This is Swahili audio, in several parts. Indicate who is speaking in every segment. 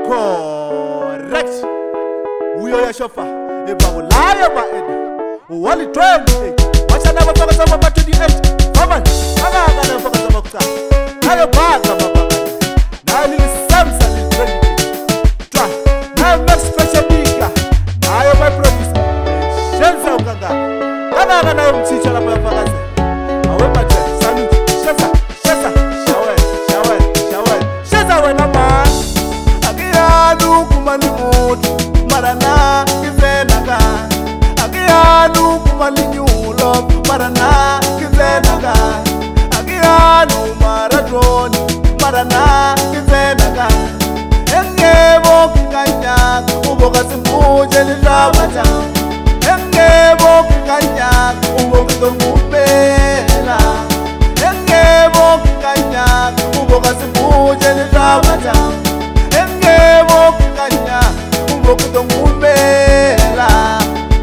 Speaker 1: Correct. We are your chauffeur. If I will lie about it, only 12. What's another focus on about to the edge? Come on, I'm going to focus on about that. Now you're back, now you need Samson in 28. Try. Now I'm not special bigger. Now you're my producer. Shenza Ukanga. I'm going to teach you about focus. I will my chest. Salute. Shesa. Shesa. Shawe. Shawe. Shawe. Shesa when I'm on. Agianu kumani mutu. Marana kizenaga. Agianu kumani nyulo. Marana kizenaga. Agianu maratoni. Marana kizenaga. Engebo kikanya. Uboka simuje nilabata. Engebo kikanya. Uboka tongupela. Engebo kikanya. Uboka simuje nilabata. Engebo kikanya. Uboka tongupela.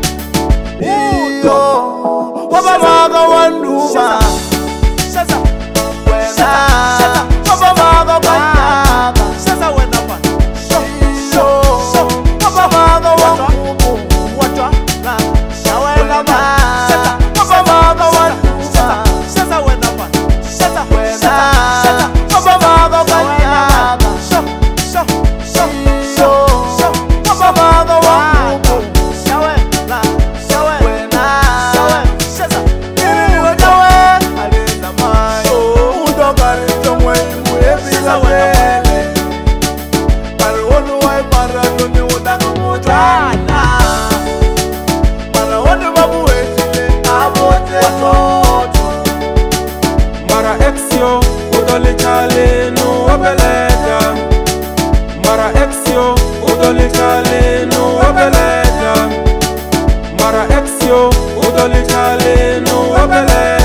Speaker 1: Uyo wabamaga wanduma. Shaza wena. Wabamaga wanduma. Shaza wena man. Wabamaga wanduma. Watwa na shawena man. Wabamaga wanduma. Shaza wena man. Shaza wena. Wabamaga wanduma. Wabamaga wanduma. Shawena. Shawena. Shaza. Alina mai. Udogari tomwe muebisa wele. Maronu wai maranu ni udago mutana. Maronu babu wetile abote toto.
Speaker 2: Mara exio udoli chale no wabeleta. Mara exio udoli chale no wabeleta. Mara exio udoli chale no wabeleta.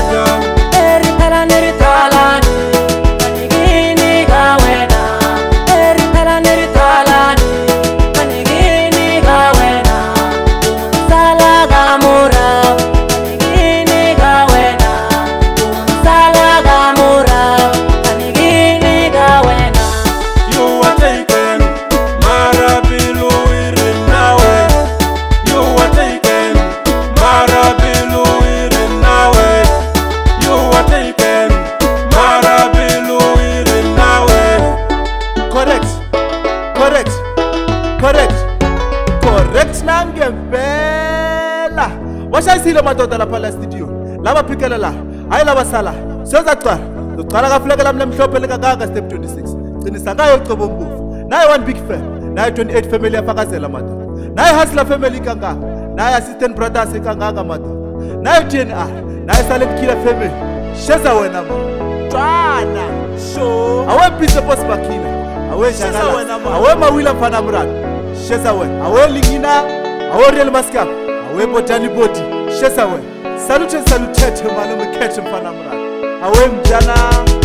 Speaker 1: Correct nangempela. Washayisile madoda lapha la studio. Laba phikela la. Hayi laba sala. Soza qala. Uqala kafleke lami lemhlophe lekagaga step 26. Qinisa ngayo ucobo mbufu. Naye one big fan. Naye 28 family yafakazela madoda. Naye hustler family kanga. Naye assistant brothers kanga madoda. Naye TNR. Naye silent killer family. Sheza wena ma. Twana. Show. Awe pizza boss bakila. Awe jangala. Awe mawila mfana mrado. Shesa we, awe lingina, awe real maskap, awe botani boti. Shesa we, salute mano mekete mfana mra. Awe mjana.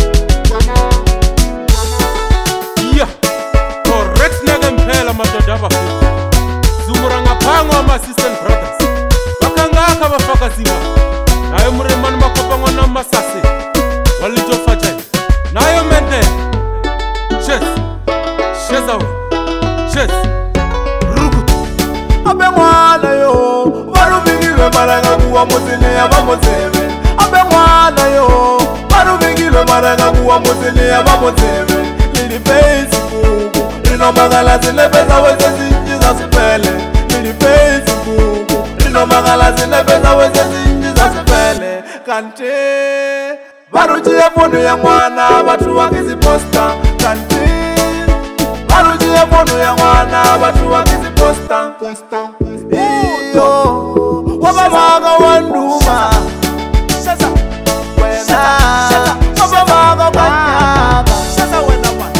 Speaker 2: Yeah, correct nagempela madodaba. Zumuranga pango ama assistant brothers. Wakanga aka bafakaziwa. Nayo muremani makopango na masase. Walijo fajani. Nayo mende. Shesa we.
Speaker 1: Abe mwana yo, barubigilwe maranga kuwa muzini ya mamozebe. Abe mwana yo, barubigilwe maranga kuwa muzini ya mamozebe. Lili Facebook, rino magala zinepeza weze zinjiza sipele. Lili Facebook, rino magala zinepeza weze zinjiza sipele. Kante, barujie fono ya mwana, batu wakizi posta. Kante, barujie fono ya mwana, batu wakizi posta. Uyo wabamaga wanduma. Shaza wena. Wabamaga wanduma. Shaza wena man.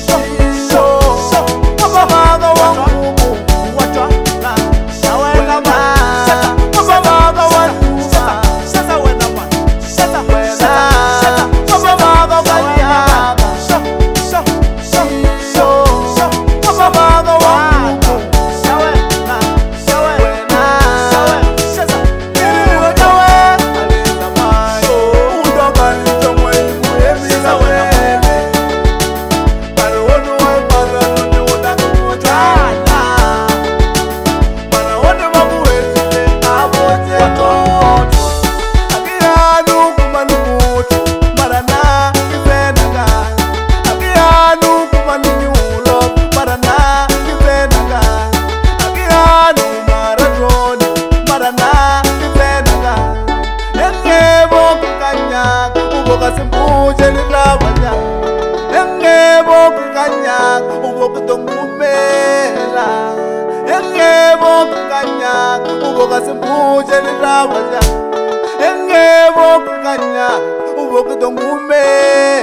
Speaker 1: Wabamaga wanduma. Watwa na shawena man. Wabamaga wanduma. Shaza wena man. Shaza wena. Wabamaga wanduma. Wabamaga wanduma. Agiyanu kumaninyulo marana ipenaga. Agiyanu maratoni marana ipenaga. Engebo kanya uboka sembuje lirawanya. Engebo kanya uboka tongumela. Engebo kanya uboka sembuje lirawanya. Engebo kanya uboka tongumela.